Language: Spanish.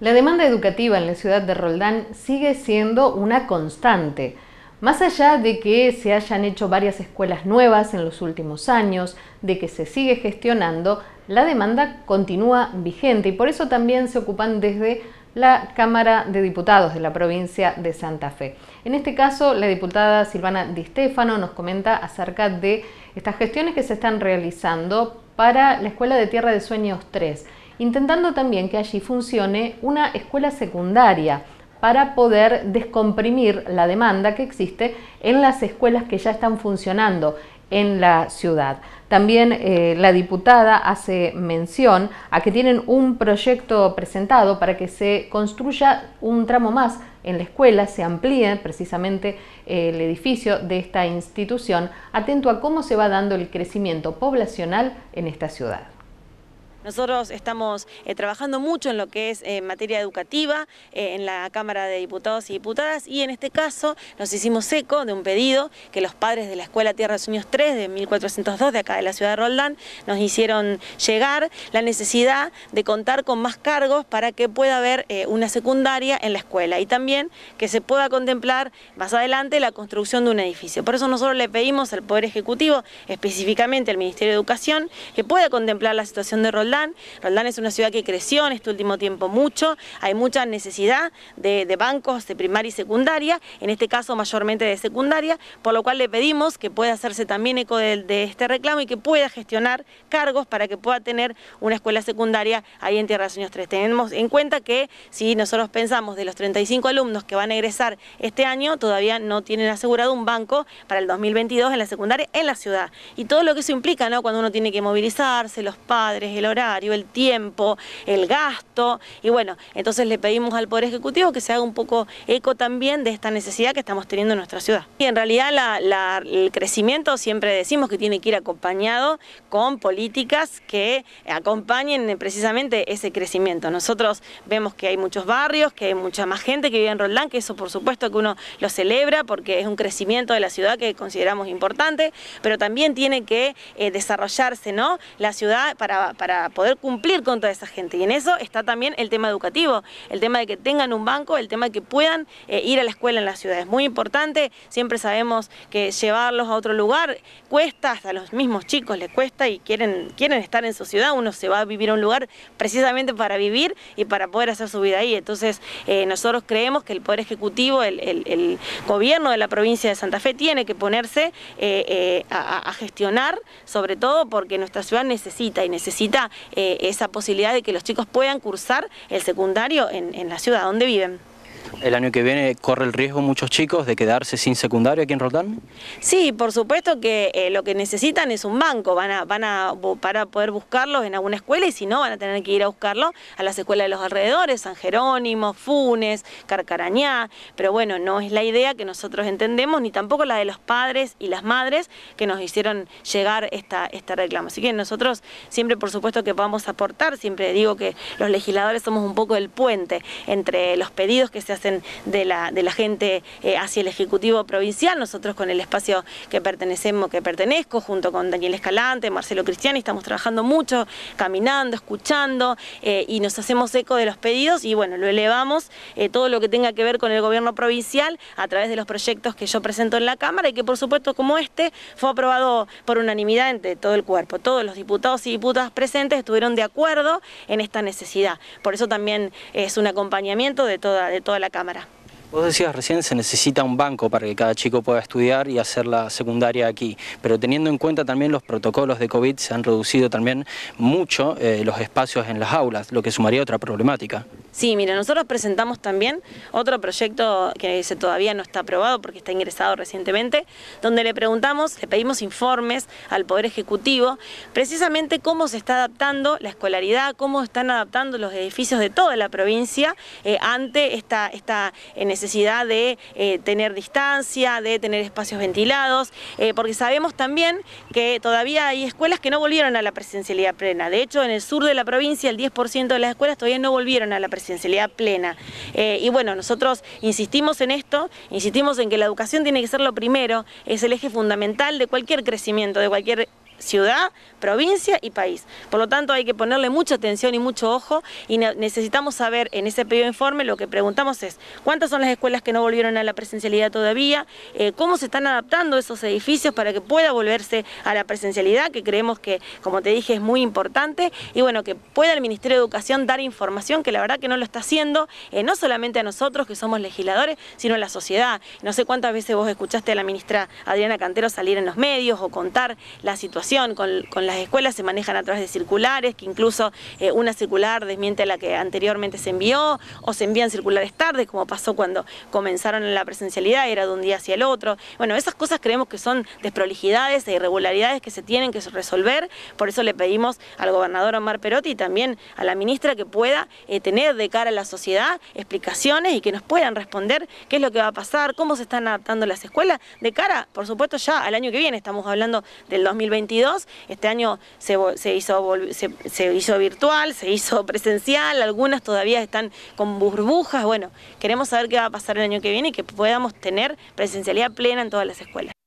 La demanda educativa en la ciudad de Roldán sigue siendo una constante. Más allá de que se hayan hecho varias escuelas nuevas en los últimos años, de que se sigue gestionando, la demanda continúa vigente y por eso también se ocupan desde la Cámara de Diputados de la provincia de Santa Fe. En este caso, la diputada Silvana Di Stefano nos comenta acerca de estas gestiones que se están realizando para la Escuela de Tierra de Sueños 3, intentando también que allí funcione una escuela secundaria para poder descomprimir la demanda que existe en las escuelas que ya están funcionando en la ciudad. También la diputada hace mención a que tienen un proyecto presentado para que se construya un tramo más en la escuela, se amplíe precisamente el edificio de esta institución, atento a cómo se va dando el crecimiento poblacional en esta ciudad. Nosotros estamos trabajando mucho en lo que es materia educativa en la Cámara de Diputados y Diputadas, y en este caso nos hicimos eco de un pedido que los padres de la Escuela Tierra de Sueños 3 de 1402 de acá de la ciudad de Roldán nos hicieron llegar, la necesidad de contar con más cargos para que pueda haber una secundaria en la escuela y también que se pueda contemplar más adelante la construcción de un edificio. Por eso nosotros le pedimos al Poder Ejecutivo, específicamente al Ministerio de Educación, que pueda contemplar la situación de Roldán. Roldán es una ciudad que creció en este último tiempo mucho, hay mucha necesidad de bancos de primaria y secundaria, en este caso mayormente de secundaria, por lo cual le pedimos que pueda hacerse también eco de este reclamo y que pueda gestionar cargos para que pueda tener una escuela secundaria ahí en Tierra de Sueños 3. Tenemos en cuenta que si nosotros pensamos de los 35 alumnos que van a egresar este año, todavía no tienen asegurado un banco para el 2022 en la secundaria en la ciudad. Y todo lo que eso implica, ¿no? Cuando uno tiene que movilizarse, los padres, el horario, el tiempo, el gasto, y bueno, entonces le pedimos al Poder Ejecutivo que se haga un poco eco también de esta necesidad que estamos teniendo en nuestra ciudad. Y en realidad el crecimiento siempre decimos que tiene que ir acompañado con políticas que acompañen precisamente ese crecimiento. Nosotros vemos que hay muchos barrios, que hay mucha más gente que vive en Roldán, que eso por supuesto que uno lo celebra porque es un crecimiento de la ciudad que consideramos importante, pero también tiene que desarrollarse, ¿no?, la ciudad para poder cumplir con toda esa gente, y en eso está también el tema educativo, el tema de que tengan un banco, el tema de que puedan ir a la escuela en la ciudad. Es muy importante, siempre sabemos que llevarlos a otro lugar cuesta, hasta a los mismos chicos les cuesta y quieren estar en su ciudad. Uno se va a vivir a un lugar precisamente para vivir y para poder hacer su vida ahí. Entonces nosotros creemos que el Poder Ejecutivo, el gobierno de la provincia de Santa Fe tiene que ponerse a gestionar, sobre todo porque nuestra ciudad necesita esa posibilidad de que los chicos puedan cursar el secundario en la ciudad donde viven. ¿El año que viene corre el riesgo muchos chicos de quedarse sin secundario aquí en Roldán? Sí, por supuesto que lo que necesitan es un banco, para poder buscarlos en alguna escuela, y si no van a tener que ir a buscarlo a las escuelas de los alrededores, San Jerónimo, Funes, Carcarañá, pero bueno, no es la idea que nosotros entendemos, ni tampoco la de los padres y las madres que nos hicieron llegar este reclamo. Así que nosotros siempre, por supuesto, que podamos aportar, siempre digo que los legisladores somos un poco el puente entre los pedidos que se hacen de la gente hacia el Ejecutivo Provincial. Nosotros con el espacio que pertenezco, junto con Daniel Escalante, Marcelo Cristiani, estamos trabajando mucho, caminando, escuchando, y nos hacemos eco de los pedidos y bueno, lo elevamos todo lo que tenga que ver con el gobierno provincial a través de los proyectos que yo presento en la Cámara y que por supuesto como este fue aprobado por unanimidad entre todo el cuerpo. Todos los diputados y diputadas presentes estuvieron de acuerdo en esta necesidad. Por eso también es un acompañamiento de toda la Cámara. Vos decías recién, se necesita un banco para que cada chico pueda estudiar y hacer la secundaria aquí, pero teniendo en cuenta también los protocolos de COVID, se han reducido también mucho los espacios en las aulas, lo que sumaría otra problemática. Sí, mira, nosotros presentamos también otro proyecto que todavía no está aprobado porque está ingresado recientemente, donde le pedimos informes al Poder Ejecutivo, precisamente cómo se está adaptando la escolaridad, cómo están adaptando los edificios de toda la provincia ante esta necesidad de tener distancia, de tener espacios ventilados, porque sabemos también que todavía hay escuelas que no volvieron a la presencialidad plena. De hecho, en el sur de la provincia el 10% de las escuelas todavía no volvieron a la presencialidad plena. Y bueno, nosotros insistimos en esto, insistimos en que la educación tiene que ser lo primero, es el eje fundamental de cualquier crecimiento, de cualquier ciudad, provincia y país. Por lo tanto, hay que ponerle mucha atención y mucho ojo, y necesitamos saber en ese pedido de informe, lo que preguntamos es cuántas son las escuelas que no volvieron a la presencialidad todavía, cómo se están adaptando esos edificios para que pueda volverse a la presencialidad, que creemos que, como te dije, es muy importante, y bueno, que pueda el Ministerio de Educación dar información, que la verdad que no lo está haciendo, no solamente a nosotros que somos legisladores, sino a la sociedad. No sé cuántas veces vos escuchaste a la ministra Adriana Cantero salir en los medios o contar la situación con las escuelas. Se manejan a través de circulares, que incluso una circular desmiente a la que anteriormente se envió, o se envían circulares tardes, como pasó cuando comenzaron en la presencialidad, era de un día hacia el otro. Bueno, esas cosas creemos que son desprolijidades e irregularidades que se tienen que resolver. Por eso le pedimos al gobernador Omar Perotti y también a la ministra que pueda tener de cara a la sociedad explicaciones y que nos puedan responder qué es lo que va a pasar, cómo se están adaptando las escuelas de cara, por supuesto, ya al año que viene. Estamos hablando del 2022, este año se hizo virtual, se hizo presencial, algunas todavía están con burbujas. Bueno, queremos saber qué va a pasar el año que viene y que podamos tener presencialidad plena en todas las escuelas.